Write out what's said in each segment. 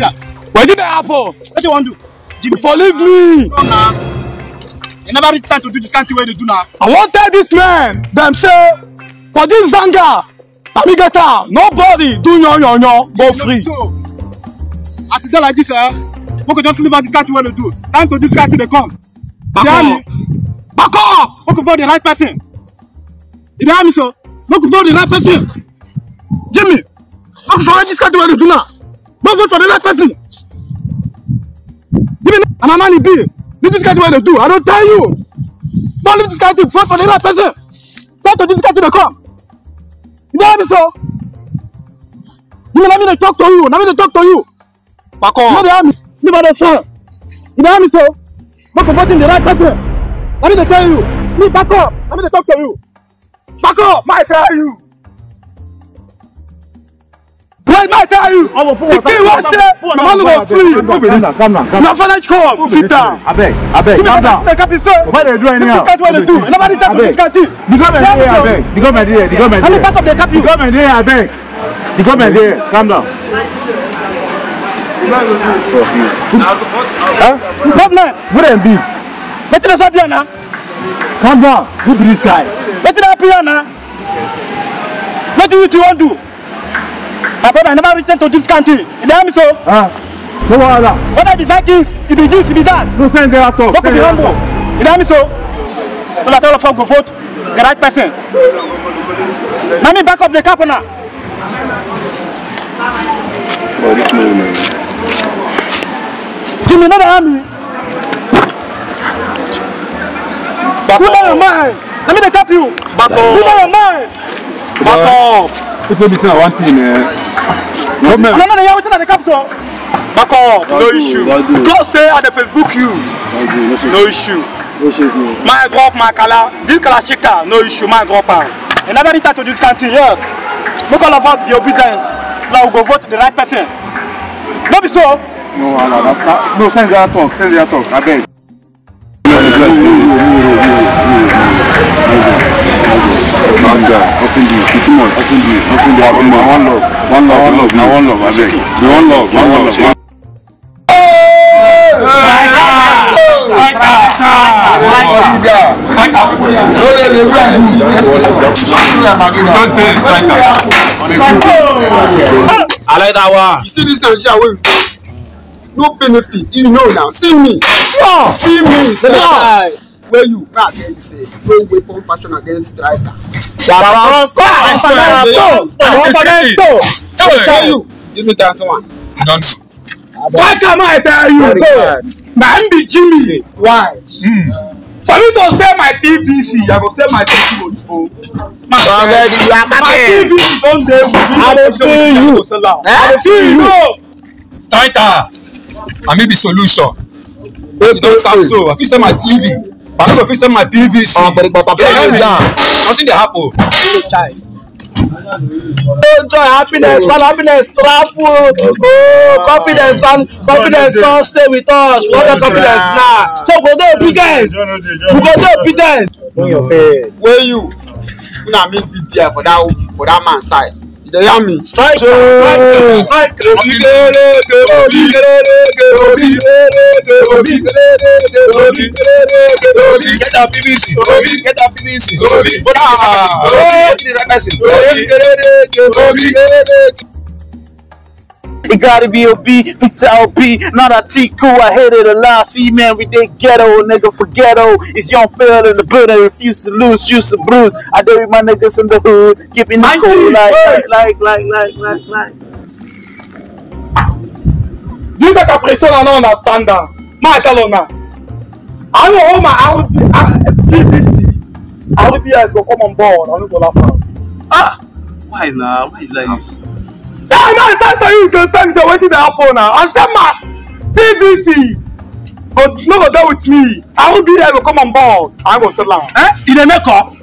Where did that happen? What do you want to do? Jimmy, forgive me. You never reach time to do this kind of way they do now. I want to tell this man, them say, for this zanga, let me get out. Nobody do no, go free. So, as it's done like this, we could just leave out this kind of way they do. Time to do this kind of they come. Back up. Back up. We could vote the right person. You hear me, so? We could vote the right person. Jimmy, we could vote this kind of way they do now. We vote for the right person. Jimmy, and my money be. This is kind of way they do. I don't tell you. Don't leave this kind of vote for the right person. Time to do this kind of they come. You hear me, so? Jimmy, let me talk to you. Let me talk to you. Back up. You hear me? Leave out the phone. You hear me, so? We could vote in the right person. Let me tell you. Me back up. Let me talk to you. Back up. I tell you. Wait, I tell you. The king was there. My man was free. Come now. Now, finish come. Sit down. I beg. Calm down. Why they do anyhow? This is what they do. Nobody talk to this guy. The government here, I beg. The government here. Let me back up the cap. The government here, I beg. The government here. Calm down. Government. What am I? Let us up here now. Calm down. Who be this guy? Let it up here now. What do you want to do? My brother, I never returned to this country. You hear me, so? No wahala. When I decide this, it be this, it be that. No send there at all. What could be humble? You hear me, so? So that all of us go vote the right person. Let me back up the cap now. Oh, this man. Jimmy, not army. Put down your mind. Let me cap you. Back up. Put down your mind. Back up. People be saying one thing, government. I'm not here with the capital. Back up. No issue. Because say at the Facebook you. No issue. My drop my color. This color shaker. No issue. My drop out. And never return to this country here. Look all of us be obedient. Now we go vote the right person. No be so. No, no, send their talk. I beg. One love, I beg. One love. I like that one. You see this Nigeria way? No benefit. You know now. See me. Sure. See me. Sure. Where you? Where I tell you say no weapon fashion against striker. Tell you. Give me that one. Don't. Why come I tell you? Man be Jimmy. Why? For me to say my PVC, I go say my PVC. My PVC don't dey with me. I dey feel you. I dey feel you. Striker. I may be solution. You don't talk so. I feel say my TV. But I don't feel say my PVC. Nothing dey happen. Joy, happiness, travel. Oh, confidence, come stay with us. We want confidence now. So we go there obedient. Know your face. Where you? Now me be there for that man's size. You hear me? Strike. Get that PVC. It gotta be a B, Victor LP, not a T cool. I hate it a lot. See, man, we did ghetto, nigga, for ghetto. It's young Phil in the building, refuse to lose, juice to bruise. I do with my niggas in the hood, keeping it cool, like. This is a pression I don't understand that. My tell now. I know all my PVC. RBS will come on board. I don't go laugh. Why now? Why is like this? I know it's time for you to tell me waiting to happen now. I said my PVC. But no go there with me. I will be here to come on board. I will settle down. Is a makeup?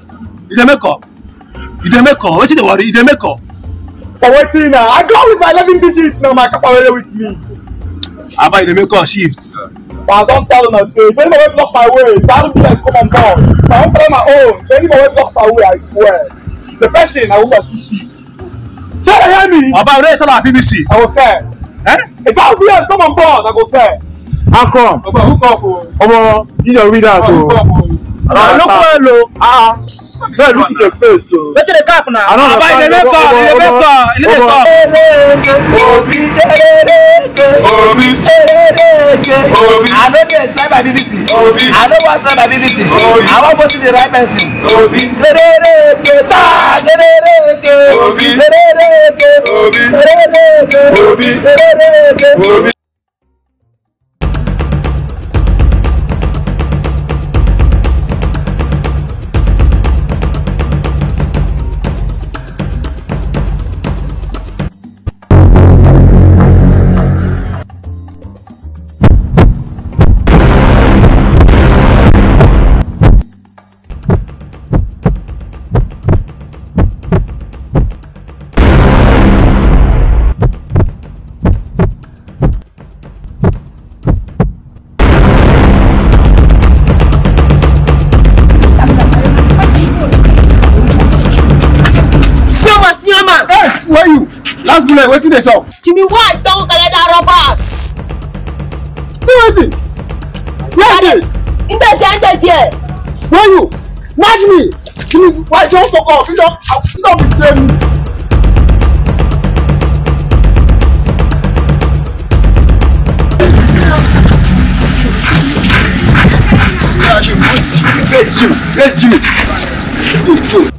What's the worry? Is a makeup? For waiting now. I go with my 11 digits now. My capable with me. I buy the makeup shift. But I don't tell them say if anybody block my way, I will be here to come on board. If I don't play my own, if anybody block my way, I swear. The person I will assist it. Tell you hear me? About race on our PVC. I will say. If I be us, come on board, I go fair. How come? Oba, hook up. Omo, you don't read that so. Look well, look at the face so. Wait till the cap now. I don't know. I know they sign by BBC. I know what sign by BBC. I want to see the right person. Yes, where you? Last bullet, waiting the shop. Jimmy, why don't collect the robbers? Waiting. Where In the there. Where you? Match me. Jimmy, why don't fuck off? You don't betray me. Let's Jimmy.